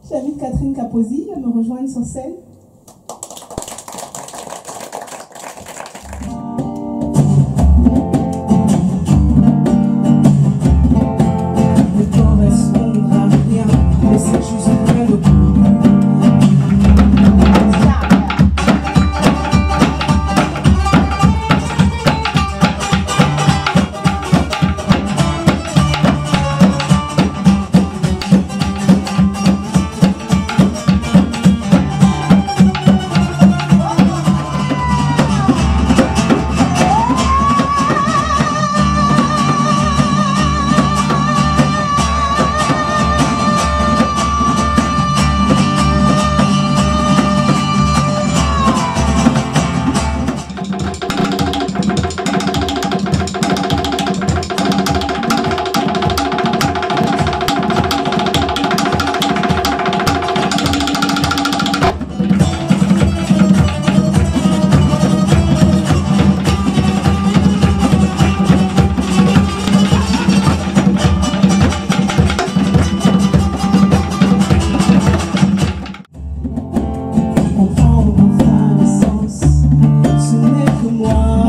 J'invite Catherine Kaposi à me rejoindre sur scène. Ne correspondre à rien, mais c'est juste un le coup.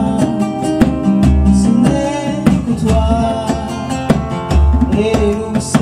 Et nous